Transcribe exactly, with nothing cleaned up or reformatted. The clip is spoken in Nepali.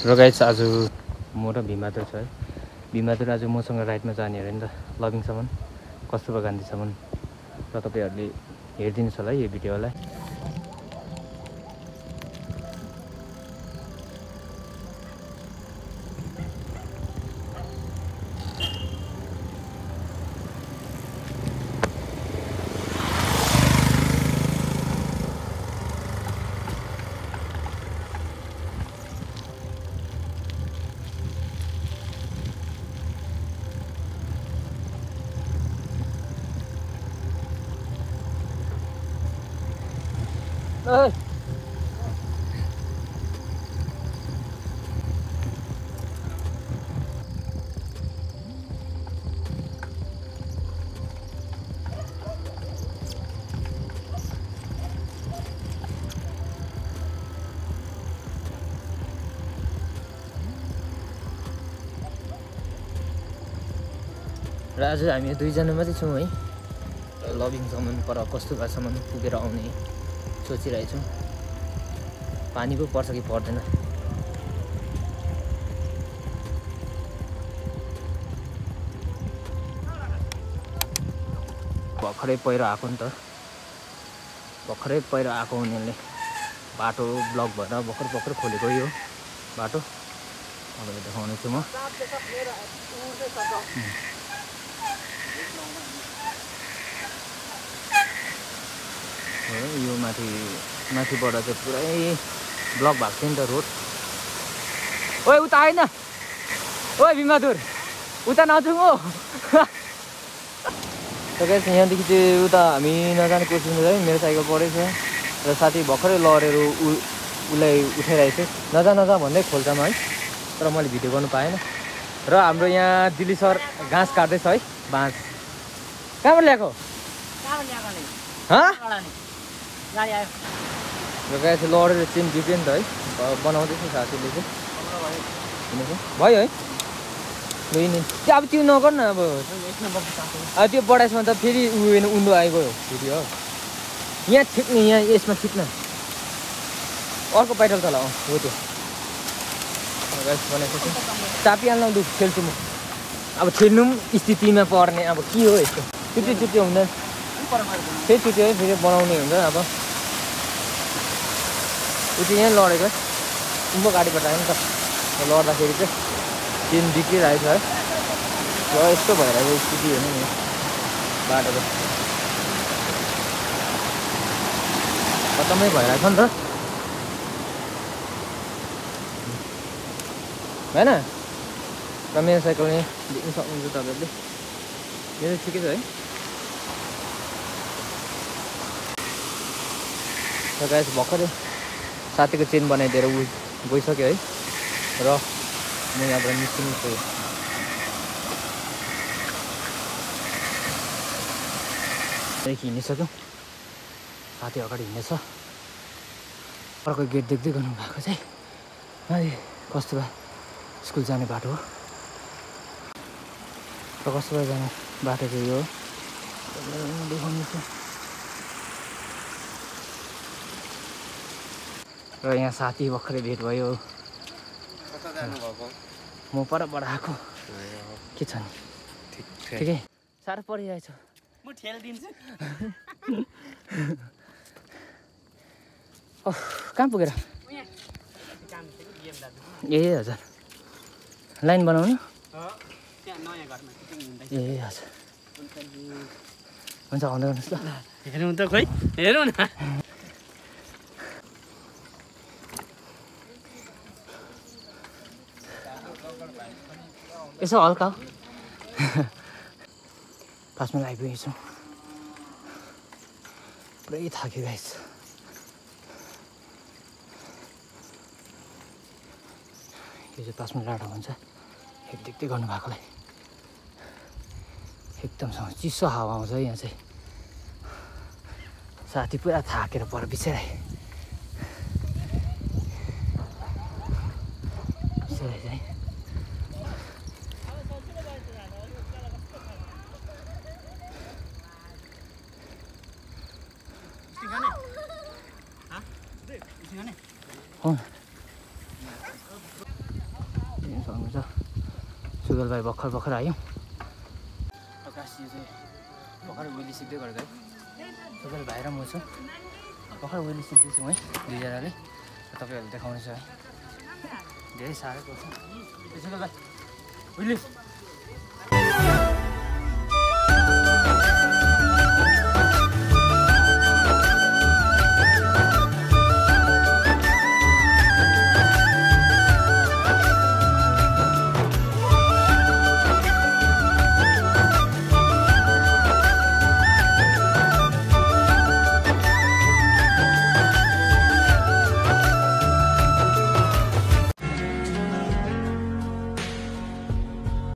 र गाइस आज म र भीमबहादुर छ है भीमबहादुर आज मसँग राइडमा जाने अरे नि त लभिङसम्म कस्तुरबा गान्धीसम्म र तपाईँहरूले हेरिदिनुहोस् होला है यो भिडियोलाई Ơi. र आज हामी दुईजना मात्रै छौँ है लभिङसम्म पर कस्तुरबासम्म पुगेर आउने सोचिरहेछौँ पानी पो पर्छ कि पर्दैन भर्खरै पहिरो आएको नि त भर्खरै पहिरो आएको हुनाले बाटो ब्लक भएर भर्खर भर्खर खोलेको यो बाटो तपाईँलाई देखाउनेछु म यो माथि माथिबाट चाहिँ पुरै ब्लक भएको थियो नि त रोड ओए उता आएन ओए भीमबहादुर उता नजाउँ हो गाइस यहाँदेखि चाहिँ उता हामी नजाने कोसिस है मेरो साइकल परेछ र साथी भर्खरै लडेर उ उसलाई उठाइरहेको थियो नजा नजा भन्दै खोल्छामा है तर मैले भिडियो गर्नु पाएन र हाम्रो यहाँ दिल्ली सर घाँस काट्दैछ है बाँस कहाँबाट ल्याएको र गाइस लडेर चेन बिग्यो नि त है बनाउँदैछ साथीले चाहिँ भयो है त्यो अब त्यो नगर न अब त्यो बढाएसम्म त फेरि उयो उन्डो आइगयो फेरि हो यहाँ ठिक्ने यहाँ यसमा ठिक्न अर्को पाइटल तल हो त्यो बनाएको छु चापिहाल्न लु खेल्छु म अब खेल्नु पनि स्थितिमा पर्ने अब के हो यस्तो चुट्टी चुट्टी हुँदैन फेरि चुट्टी है फेरि बनाउने हुन्छ अब उति यहाँ लडेको उम्बो गाडीबाट आयो नि त लड्दाखेरि चाहिँ चेन बिग्रिरहेको छ है र यस्तो भएर चाहिँ स्थिति हेर्नु नि बाटोको खतमै भइरहेको छ नि त होइन र मेरो साइकल यहाँ देख्नु सक्नुहुन्छ तपाईँहरूले मेरो ठिकै छ है र गाइस भर्खरै साथीको चेन बनाइदिएर उ गइसक्यो है र म यहाँबाट निस्किनु छु हिँडिसक्यौँ साथी अगाडि हिँडेछ अर्को गेट देख्दै गर्नु भएको चाहिँ माथि कस्तुरबा स्कुल जाने बाटो हो र कस्तुरबा जाने बाटो चाहिँ यो देखाउनु छ र यहाँ साथी भर्खरै भेट भयो म परबाट आएको के छ नि ठिकै साह्रो परिरहेछ म ठेल्दिन्छु कहाँ पुगेर ए हजुर लाइन बनाउनु ए हजुर हुन्छ आउँदै गर्नुहोस् ल हेरौँ त खोइ हेरौँ न यसो हल्का पाँच मिनट आइपुगेछौँ पुरै थाक्यो गाइस यो चाहिँ पाँच मिनट लाडो हुन्छ हेर देख्दै गर्नुभएकोलाई एकदमसँग चिसो हावा आउँछ यहाँ चाहिँ साथी पुरा थाकेर पर बिचराए बिचराए चाहिँ सुगल भाइ भर्खर भर्खर आयो आकाश यो चाहिँ भर्खर विली सिक्दै गरेको है सुगल भाइ र म छु भर्खर विली सिक्दैछौँ है दुईजनाले तपाईँहरूले देखाउनु छ है धेरै साह्रो पर्छ सुगल भाइ विली